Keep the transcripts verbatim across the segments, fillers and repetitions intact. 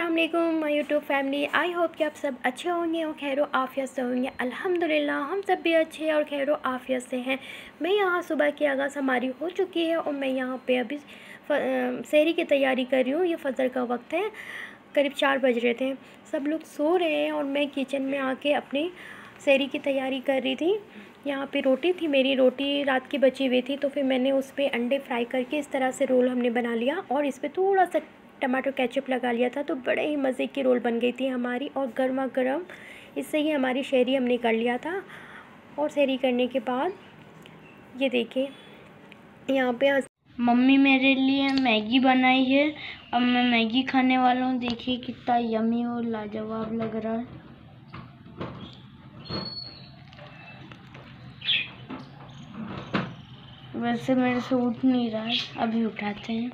अस्सलाम वालेकुम my YouTube family. I hope कि आप सब अच्छे होंगे और खैर आफ़ियत से होंगे। अल्हम्दुलिल्लाह हम सब भी अच्छे और खैर आफ़ियत से हैं। मैं यहाँ सुबह की आगाज़ हमारी हो चुकी है और मैं यहाँ पे अभी सहरी की तैयारी कर रही हूँ। ये फजर का वक्त है, करीब चार बज रहे थे, सब लोग सो रहे हैं और मैं किचन में आके अपनी सहरी की तैयारी कर रही थी। यहाँ पे रोटी थी, मेरी रोटी रात की बची हुई थी, तो फिर मैंने उस पर अंडे फ्राई करके इस तरह से रोल हमने बना लिया और इस पर थोड़ा सा टमाटर केचप लगा लिया था, तो बड़े ही मज़े की रोल बन गई थी हमारी और गर्मा गर्म। इससे ही हमारी सहरी हमने कर लिया था। और सहरी करने के बाद ये देखिए यहाँ पे मम्मी मेरे लिए मैगी बनाई है। अब मैं मैगी खाने वाला हूँ। देखिए कितना यम्मी और लाजवाब लग रहा है। वैसे मेरे से उठ नहीं रहा है, अभी उठाते हैं।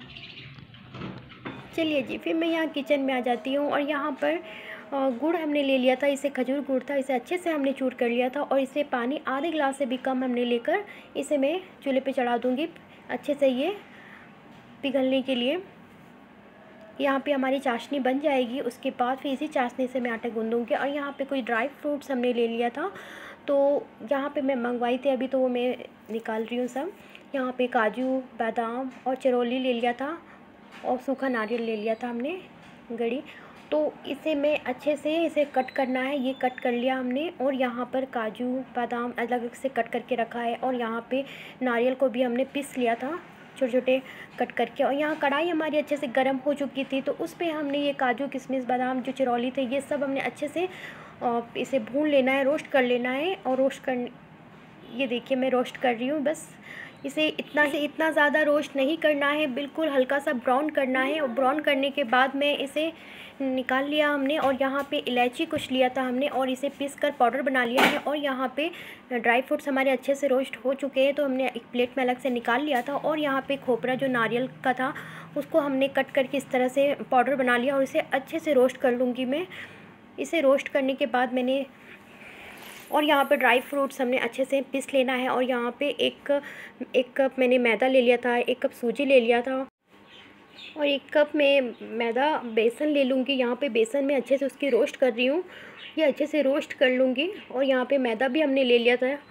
चलिए जी, फिर मैं यहाँ किचन में आ जाती हूँ और यहाँ पर गुड़ हमने ले लिया था। इसे खजूर गुड़ था, इसे अच्छे से हमने चूर कर लिया था और इसे पानी आधे गिलास से भी कम हमने लेकर इसे मैं चूल्हे पे चढ़ा दूँगी अच्छे से ये पिघलने के लिए। यहाँ पे हमारी चाशनी बन जाएगी, उसके बाद फिर इसी चाशनी से मैं आटा गूँधूँगी। और यहाँ पे कोई ड्राई फ्रूट्स हमने ले लिया था, तो यहाँ पे मैं मंगवाई थी अभी, तो वो मैं निकाल रही हूँ सब। यहाँ पे काजू, बादाम और चरौली ले लिया था और सूखा नारियल ले लिया था हमने गड़ी। तो इसे मैं अच्छे से इसे कट करना है, ये कट कर लिया हमने। और यहाँ पर काजू बादाम अलग अलग से कट करके रखा है और यहाँ पे नारियल को भी हमने पीस लिया था छोटे छोटे कट करके। और यहाँ कढ़ाई हमारी अच्छे से गर्म हो चुकी थी, तो उस पर हमने ये काजू किशमिश बादाम जो चरौली थे ये सब हमने अच्छे से इसे भून लेना है, रोस्ट कर लेना है। और रोस्ट कर ये देखिए मैं रोस्ट कर रही हूँ। बस इसे इतना से इतना ज़्यादा रोस्ट नहीं करना है, बिल्कुल हल्का सा ब्राउन करना है। और ब्राउन करने के बाद में इसे निकाल लिया हमने। और यहाँ पे इलायची कुछ लिया था हमने और इसे पीस कर पाउडर बना लिया है। और यहाँ पे ड्राई फ्रूट्स हमारे अच्छे से रोस्ट हो चुके हैं, तो हमने एक प्लेट में अलग से निकाल लिया था। और यहाँ पे खोपरा जो नारियल का था उसको हमने कट करके इस तरह से पाउडर बना लिया और इसे अच्छे से रोस्ट कर लूँगी मैं। इसे रोस्ट करने के बाद मैंने और यहाँ पे ड्राई फ्रूट्स हमने अच्छे से पीस लेना है। और यहाँ पे एक एक कप मैंने मैदा ले लिया था, एक कप सूजी ले लिया था और एक कप में मैदा बेसन ले लूँगी। यहाँ पे बेसन में अच्छे से उसकी रोस्ट कर रही हूँ, ये अच्छे से रोस्ट कर लूँगी। और यहाँ पे मैदा भी हमने ले लिया था।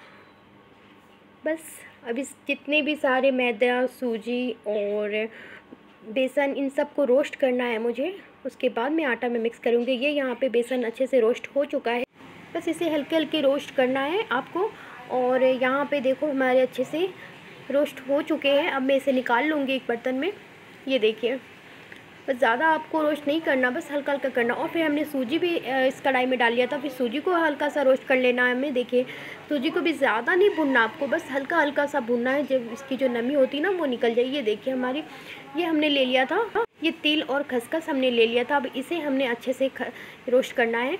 बस अभी जितने भी सारे मैदा, सूजी और बेसन, इन सब को रोस्ट करना है मुझे। उसके बाद मैं आटा में मिक्स करूँगी। ये यहाँ पे बेसन अच्छे से रोस्ट हो चुका है, बस इसे हल्के हल्के रोस्ट करना है आपको। और यहाँ पे देखो हमारे अच्छे से रोस्ट हो चुके हैं। अब मैं इसे निकाल लूँगी एक बर्तन में। ये देखिए बस ज़्यादा आपको रोस्ट नहीं करना, बस हल्का हल्का करना। और फिर हमने सूजी भी इस कढ़ाई में डाल लिया था, फिर सूजी को हल्का सा रोस्ट कर लेना है हमें। देखिए सूजी को भी ज़्यादा नहीं भूनना आपको, बस हल्का हल्का सा भूनना है, जब इसकी जो नमी होती है ना वो निकल जाए। ये देखिए हमारी ये हमने ले लिया था, ये तिल और खसखस हमने ले लिया था। अब इसे हमने अच्छे से रोस्ट करना है,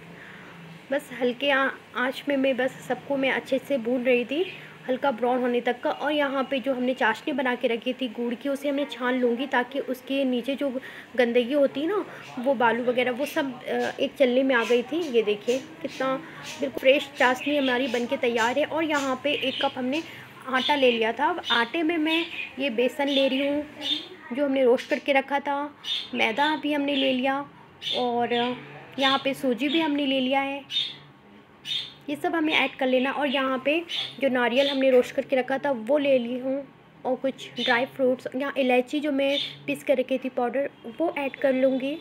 बस हल्के आंच में मैं बस सबको मैं अच्छे से भून रही थी, हल्का ब्राउन होने तक का। और यहाँ पे जो हमने चाशनी बना के रखी थी गुड़ की, उसे हमने छान लूँगी ताकि उसके नीचे जो गंदगी होती है ना, वो बालू वगैरह वो सब एक चलने में आ गई थी। ये देखिए कितना बिल्कुल फ्रेश चाशनी हमारी बनके तैयार है। और यहाँ पे एक कप हमने आटा ले लिया था। अब आटे में मैं ये बेसन ले रही हूँ जो हमने रोस्ट करके रखा था, मैदा भी हमने ले लिया और यहाँ पे सूजी भी हमने ले लिया है। ये सब हमें ऐड कर लेना। और यहाँ पे जो नारियल हमने रोस्ट करके रखा था वो ले ली हूँ और कुछ ड्राई फ्रूट्स, यहाँ इलायची जो मैं पीस कर रखी थी पाउडर वो ऐड कर लूँगी।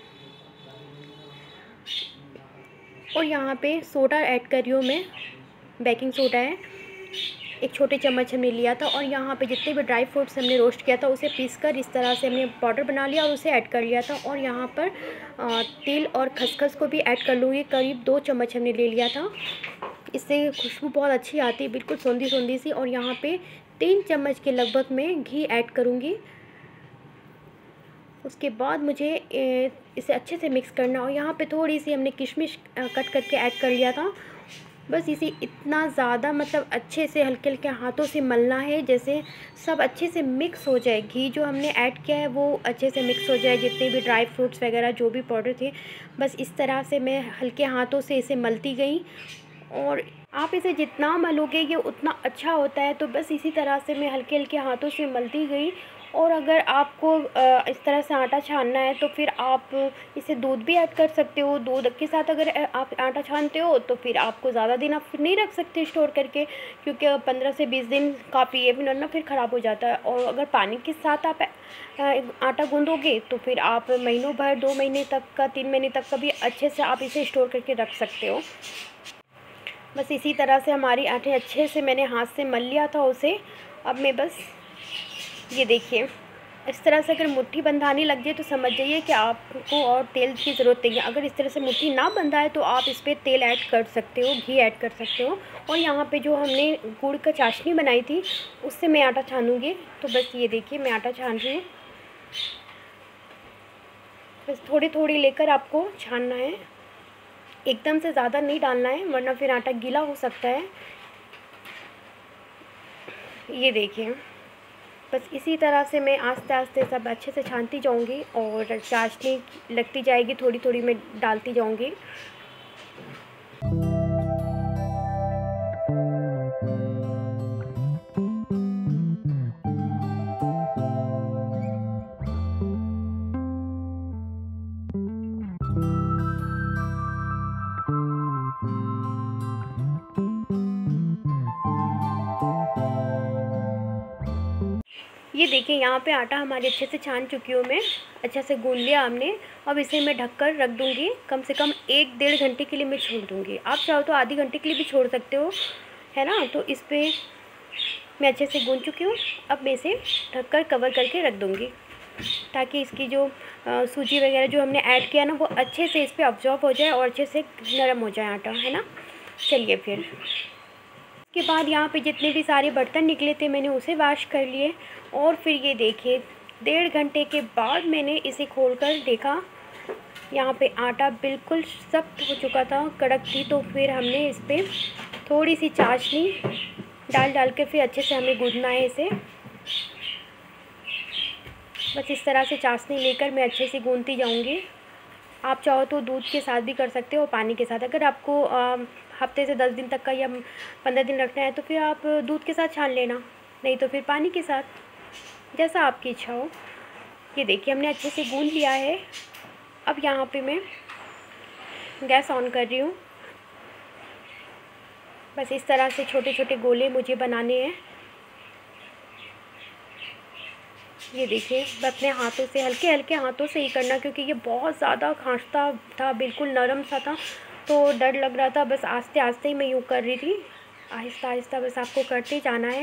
और यहाँ पे सोडा ऐड कर रही हूँ मैं, बेकिंग सोडा है, एक छोटे चम्मच हमने लिया था। और यहाँ पे जितने भी ड्राई फ्रूट्स हमने रोस्ट किया था उसे पीसकर इस तरह से हमने पाउडर बना लिया और उसे ऐड कर लिया था। और यहाँ पर तिल और खसखस को भी ऐड कर लूँगी, करीब दो चम्मच हमने ले लिया था। इससे खुशबू बहुत अच्छी आती है, बिल्कुल सौंधी सौंधी सी। और यहाँ पे तीन चम्मच के लगभग मैं घी ऐड करूँगी। उसके बाद मुझे इसे अच्छे से मिक्स करना। और यहाँ पे थोड़ी सी हमने किशमिश कट करके ऐड कर लिया था। बस इसे इतना ज़्यादा मतलब अच्छे से हल्के हल्के हाथों से मलना है, जैसे सब अच्छे से मिक्स हो जाए। घी जो हमने ऐड किया है वो अच्छे से मिक्स हो जाए, जितने भी ड्राई फ्रूट्स वगैरह जो भी पाउडर थे, बस इस तरह से मैं हल्के हाथों से इसे मलती गई। और आप इसे जितना मलोगे ये उतना अच्छा होता है, तो बस इसी तरह से मैं हल्के हल्के हाथों से मलती गई। और अगर आपको इस तरह से आटा छानना है तो फिर आप इसे दूध भी ऐड कर सकते हो। दूध के साथ अगर आप आटा छानते हो तो फिर आपको ज़्यादा दिन आप नहीं रख सकते स्टोर करके, क्योंकि पंद्रह से बीस दिन काफ़ी है, वरना फिर ख़राब हो जाता है। और अगर पानी के साथ आप आटा गूँधोगे तो फिर आप महीनों भर, दो महीने तक का, तीन महीने तक का भी अच्छे से आप इसे स्टोर करके रख सकते हो। बस इसी तरह से हमारी आटे अच्छे से मैंने हाथ से मल लिया था उसे। अब मैं बस ये देखिए इस तरह से अगर मुट्ठी बंधानी लग जाए तो समझ जाइए कि आपको और तेल की ज़रूरत नहीं है। अगर इस तरह से मुट्ठी ना बंधाए तो आप इस पर तेल ऐड कर सकते हो, घी ऐड कर सकते हो। और यहाँ पे जो हमने गुड़ का चाशनी बनाई थी उससे मैं आटा छानूँगी। तो बस ये देखिए मैं आटा छान रही हूँ। बस थोड़ी थोड़ी लेकर आपको छानना है, एकदम से ज़्यादा नहीं डालना है वरना फिर आटा गीला हो सकता है। ये देखिए बस इसी तरह से मैं आस्ते आस्ते सब अच्छे से छानती जाऊंगी और चाशनी लगती जाएगी, थोड़ी थोड़ी मैं डालती जाऊंगी। ये देखिए यहाँ पे आटा हमारे अच्छे से छान चुकी हूँ मैं, अच्छे से गूंद लिया हमने। अब इसे मैं ढककर रख दूँगी, कम से कम एक डेढ़ घंटे के लिए मैं छोड़ दूँगी। आप चाहो तो आधी घंटे के लिए भी छोड़ सकते हो, है ना। तो इस पर मैं अच्छे से गूंद चुकी हूँ। अब मैं इसे ढककर कवर करके रख दूँगी ताकि इसकी जो आ, सूजी वगैरह जो हमने ऐड किया ना वो अच्छे से इस पर अब्जॉर्ब हो जाए और अच्छे से नरम हो जाए आटा, है ना। चलिए फिर के बाद यहाँ पे जितने भी सारे बर्तन निकले थे मैंने उसे वॉश कर लिए। और फिर ये देखिए डेढ़ घंटे के बाद मैंने इसे खोलकर देखा, यहाँ पे आटा बिल्कुल सख्त हो चुका था, कड़क थी। तो फिर हमने इस पर थोड़ी सी चाशनी डाल डाल के फिर अच्छे से हमें गूंदना है इसे। बस इस तरह से चाशनी लेकर मैं अच्छे से गूंदती जाऊँगी। आप चाहो तो दूध के साथ भी कर सकते हो, पानी के साथ। अगर आपको आ, हफ्ते से दस दिन तक का या पंद्रह दिन रखना है तो फिर आप दूध के साथ छान लेना, नहीं तो फिर पानी के साथ, जैसा आपकी इच्छा हो। ये देखिए हमने अच्छे से गूंद लिया है। अब यहाँ पे मैं गैस ऑन कर रही हूँ। बस इस तरह से छोटे छोटे गोले मुझे बनाने हैं। ये देखिए अपने हाथों से हल्के हल्के हाथों से ही करना, क्योंकि ये बहुत ज़्यादा खांसता था, बिल्कुल नरम सा था, तो डर लग रहा था। बस आस्ते आस्ते ही मैं यूँ कर रही थी, आहिस्ता आहिस्ता बस आपको करते जाना है।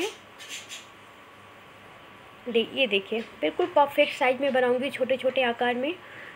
देख ये देखिए बिल्कुल परफेक्ट साइज में बनाऊंगी, छोटे छोटे आकार में।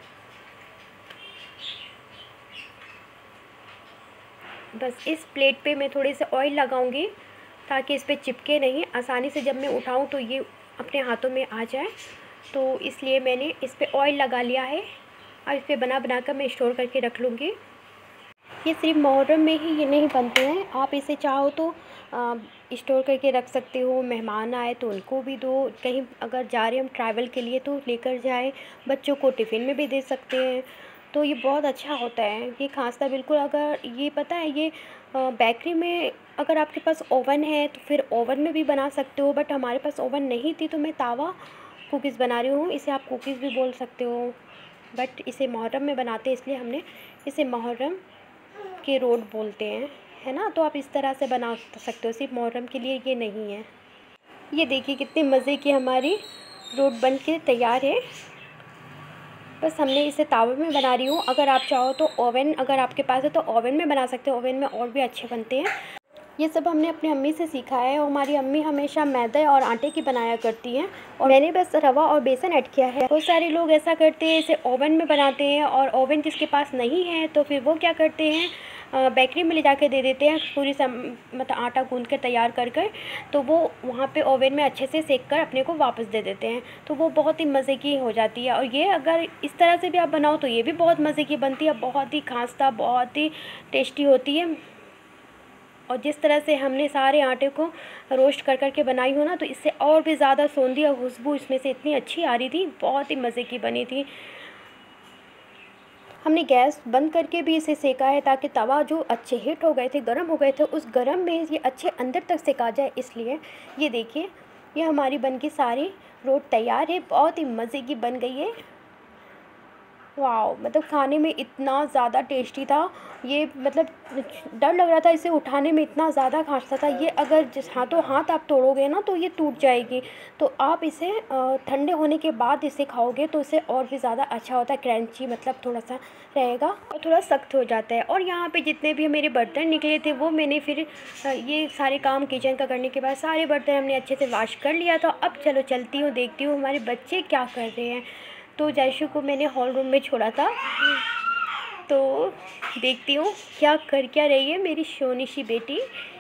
बस इस प्लेट पे मैं थोड़े से ऑयल लगाऊंगी ताकि इस पे चिपके नहीं, आसानी से जब मैं उठाऊं तो ये अपने हाथों में आ जाए। तो इसलिए मैंने इस पे ऑयल लगा लिया है और इस पे बना बना कर मैं स्टोर करके रख लूँगी। ये सिर्फ मुहर्रम में ही ये नहीं बनते हैं, आप इसे चाहो तो आ, स्टोर करके रख सकते हो। मेहमान आए तो उनको भी दो, कहीं अगर जा रहे हम ट्रैवल के लिए तो लेकर जाए, बच्चों को टिफ़िन में भी दे सकते हैं। तो ये बहुत अच्छा होता है ये खास्ता बिल्कुल। अगर ये पता है ये बेकरी में अगर आपके पास ओवन है तो फिर ओवन में भी बना सकते हो, बट हमारे पास ओवन नहीं थी तो मैं तावा कुकीज़ बना रही हूँ। इसे आप कुकीज़ भी बोल सकते हो, बट इसे मुहर्रम में बनाते हैं इसलिए हमने इसे मुहर्रम के रोड बोलते हैं, है ना। तो आप इस तरह से बना सकते हो, सिर्फ मुहर्रम के लिए ये नहीं है। ये देखिए कितने मज़े की हमारी रोड बन के तैयार है। बस हमने इसे तावे में बना रही हूँ। अगर आप चाहो तो ओवन अगर आपके पास है तो ओवन में बना सकते हो, ओवन में और भी अच्छे बनते हैं। ये सब हमने अपनी अम्मी से सीखा है और हमारी अम्मी हमेशा मैदे और आटे की बनाया करती हैं और मैंने बस रवा और बेसन ऐड किया है। बहुत सारे लोग ऐसा करते हैं, इसे ओवन में बनाते हैं, और ओवन जिसके पास नहीं है तो फिर वो क्या करते हैं बेकरी में ले जाके दे देते हैं पूरी सम मतलब आटा गूंद कर तैयार कर कर, तो वो वहाँ पे ओवन में अच्छे से सेक कर अपने को वापस दे देते हैं। तो वो बहुत ही मज़े की हो जाती है। और ये अगर इस तरह से भी आप बनाओ तो ये भी बहुत मज़े की बनती है, बहुत ही खास्ता, बहुत ही टेस्टी होती है। और जिस तरह से हमने सारे आटे को रोस्ट कर कर के बनाई हो ना, तो इससे और भी ज़्यादा सौंधी और खुशबू इसमें से इतनी अच्छी आ रही थी, बहुत ही मज़े की बनी थी। हमने गैस बंद करके भी इसे सेका है ताकि तवा जो अच्छे हीट हो गए थे, गर्म हो गए थे, उस गर्म में ये अच्छे अंदर तक सेका जाए, इसलिए। ये देखिए ये हमारी बन की सारी रोट तैयार है, बहुत ही मज़े की बन गई है। वाओ, मतलब खाने में इतना ज़्यादा टेस्टी था ये, मतलब डर लग रहा था इसे उठाने में, इतना ज़्यादा खांसता था ये। अगर जिस हाथों हाथ आप तोड़ोगे ना तो ये टूट जाएगी। तो आप इसे ठंडे होने के बाद इसे खाओगे तो इसे और भी ज़्यादा अच्छा होता है, क्रंची मतलब थोड़ा सा रहेगा और थोड़ा सख्त हो जाता है। और यहाँ पे जितने भी मेरे बर्तन निकले थे वो मैंने फिर ये सारे काम किचन का करने के बाद सारे बर्तन हमने अच्छे से वॉश कर लिया था। अब चलो चलती हूँ, देखती हूँ हमारे बच्चे क्या कर रहे हैं। तो जैशु को मैंने हॉल रूम में छोड़ा था, तो देखती हूँ क्या कर क्या रही है मेरी सोनी सी बेटी।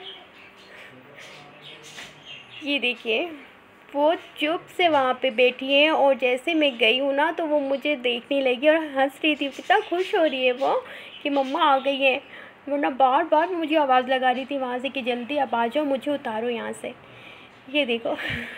ये देखिए, वो चुप से वहाँ पे बैठी है और जैसे मैं गई हूँ ना तो वो मुझे देखने लगी और हंस रही थी। कितना खुश हो रही है वो कि मम्मा आ गई है, वरना बार बार मुझे आवाज़ लगा रही थी वहाँ से कि जल्दी अब आ जाओ, मुझे उतारो यहाँ से। ये देखो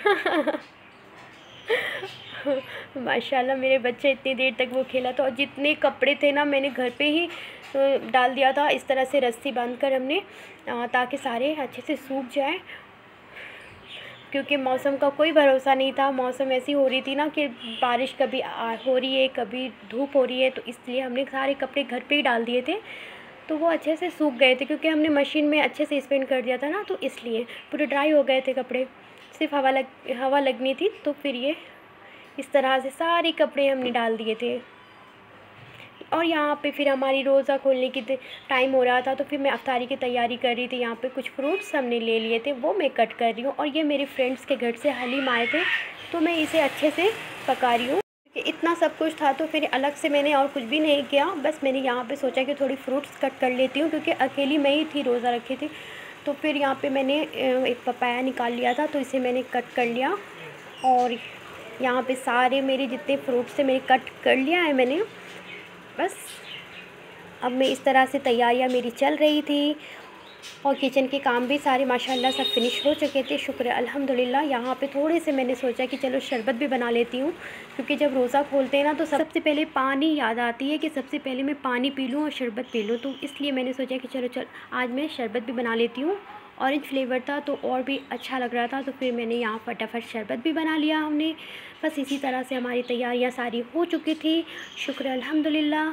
माशाल्लाह मेरे बच्चे इतनी देर तक वो खेला था। और जितने कपड़े थे ना मैंने घर पे ही डाल दिया था, इस तरह से रस्सी बांधकर हमने, ताकि सारे अच्छे से सूख जाए, क्योंकि मौसम का कोई भरोसा नहीं था। मौसम ऐसी हो रही थी ना कि बारिश कभी आ, हो रही है, कभी धूप हो रही है, तो इसलिए हमने सारे कपड़े घर पे ही डाल दिए थे, तो वो अच्छे से सूख गए थे, क्योंकि हमने मशीन में अच्छे से स्पिन कर दिया था ना, तो इसलिए पूरे ड्राई हो गए थे कपड़े, सिर्फ हवा लग हवा लगनी थी। तो फिर ये इस तरह से सारे कपड़े हमने डाल दिए थे। और यहाँ पे फिर हमारी रोज़ा खोलने की टाइम हो रहा था, तो फिर मैं अफ्तारी की तैयारी कर रही थी। यहाँ पे कुछ फ्रूट्स हमने ले लिए थे, वो मैं कट कर रही हूँ। और ये मेरे फ्रेंड्स के घर से हलीम आए थे, तो मैं इसे अच्छे से पका रही हूँ। इतना सब कुछ था तो फिर अलग से मैंने और कुछ भी नहीं किया, बस मैंने यहाँ पे सोचा कि थोड़ी फ्रूट्स कट कर लेती हूँ, क्योंकि अकेली मैं ही थी, रोज़ा रखी थी। तो फिर यहाँ पे मैंने एक पपाया निकाल लिया था, तो इसे मैंने कट कर लिया। और यहाँ पे सारे मेरे जितने फ्रूट्स थे मैंने कट कर लिया है मैंने। बस अब मैं इस तरह से तैयारियाँ मेरी चल रही थी, और किचन के काम भी सारे माशाल्लाह सब फिनिश हो चुके थे, शुक्र अल्हम्दुलिल्लाह। यहाँ पे थोड़े से मैंने सोचा कि चलो शरबत भी बना लेती हूँ, क्योंकि जब रोज़ा खोलते हैं ना तो सबसे पहले पानी याद आती है कि सबसे पहले मैं पानी पी लूँ और शरबत पी लूँ। तो इसलिए मैंने सोचा कि चलो चल आज मैं शरबत भी बना लेती हूँ। ऑरेंज फ्लेवर था तो और भी अच्छा लग रहा था, तो फिर मैंने यहाँ फटाफट शरबत भी बना लिया हमने। बस इसी तरह से हमारी तैयारियाँ सारी हो चुकी थी, शुक्र अल्हम्दुलिल्लाह।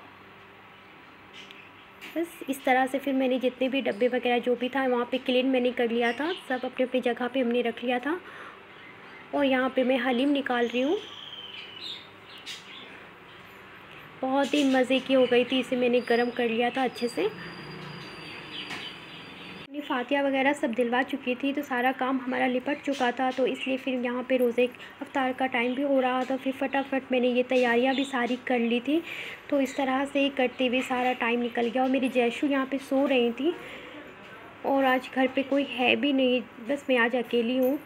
बस इस तरह से फिर मैंने जितने भी डब्बे वगैरह जो भी था वहाँ पे क्लीन मैंने कर लिया था, सब अपने अपनी जगह पे हमने रख लिया था। और यहाँ पे मैं हलीम निकाल रही हूँ, बहुत ही मज़े की हो गई थी, इसे मैंने गरम कर लिया था अच्छे से। फातिया वगैरह सब दिलवा चुकी थी, तो सारा काम हमारा निपट चुका था, तो इसलिए फिर यहाँ पे रोज़े अफ्तार का टाइम भी हो रहा था। फिर फटाफट मैंने ये तैयारियाँ भी सारी कर ली थी, तो इस तरह से करते हुए सारा टाइम निकल गया। और मेरी जैशु यहाँ पे सो रही थी, और आज घर पे कोई है भी नहीं, बस मैं आज अकेली हूँ।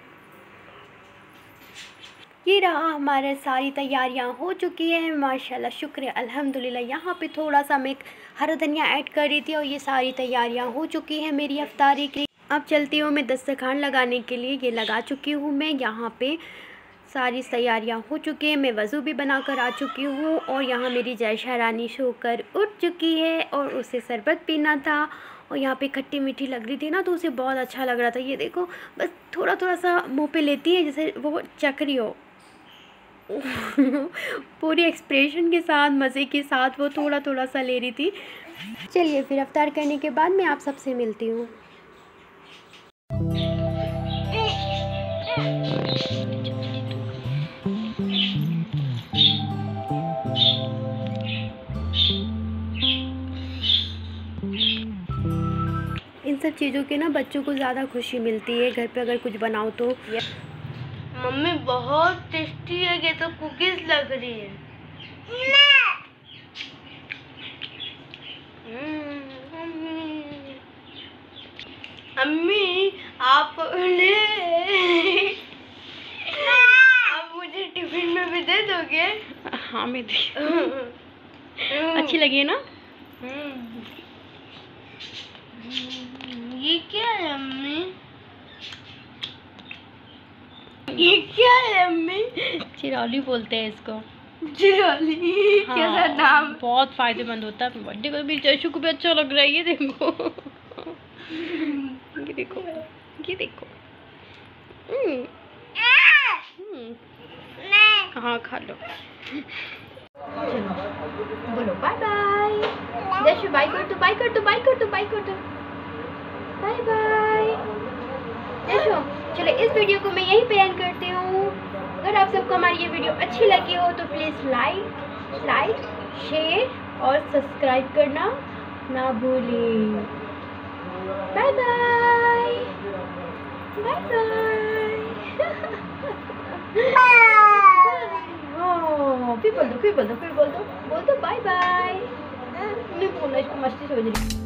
ये रहा हमारे सारी तैयारियां हो चुकी हैं माशाल्लाह, शुक्र अल्हम्दुलिल्लाह। यहाँ पे थोड़ा सा मैं हरा धनिया ऐड कर रही थी, और ये सारी तैयारियां हो चुकी हैं मेरी अफ्तारी की। अब चलती हूँ मैं दस्तरखान लगाने के लिए, ये लगा चुकी हूँ मैं। यहाँ पे सारी तैयारियां हो चुकी हैं, मैं वज़ू भी बना कर आ चुकी हूँ। और यहाँ मेरी जैशा रानी सोकर उठ चुकी है, और उसे शरबत पीना था, और यहाँ पे खट्टी मीठी लग रही थी ना, तो उसे बहुत अच्छा लग रहा था। ये देखो, बस थोड़ा थोड़ा सा मुँह पे लेती है जैसे वो चख रही हो पूरी एक्सप्रेशन के साथ, मज़े के साथ वो थोड़ा थोड़ा सा ले रही थी। चलिए फिर अफ्तार करने के बाद मैं आप सबसे मिलती हूँ। इन सब चीज़ों के ना बच्चों को ज़्यादा खुशी मिलती है घर पे अगर कुछ बनाओ तो। मम्मी बहुत टेस्टी है, ये तो कुकीज लग रही है। अम्मी आप आप मुझे टिफिन में भी दे दोगे? हाँ मैं दे अच्छी लगी है ना? ये क्या है अम्मी? ये क्या है अम्मी? चिरौली बोलते हैं इसको। चिरौली? हाँ, कैसा नाम? बहुत फायदेमंद होता है, बर्थडे को भी जैशु को भी अच्छा लग रहा है। ये देखो ये देखो ये देखो। हाँ खा लो। चलो बोलो बाय बाय। जैसे बाय कर दो, बाय कर दो, बाय कर दो, बाय कर दो, बाय बाय। जैसे चलो इस वीडियो को मैं यहीं पे एंड करती हूँ। अगर आप सबको हमारी ये वीडियो अच्छी लगी हो तो प्लीज़ लाइक लाइक शेयर और सब्सक्राइब करना ना भूलें। Bye bye bye bye. फिर बोल दो, फिर बोल दो, फिर बोल दो, बोल दो बाय बाय। नहीं बोलना, इसको मस्ती समझ रही।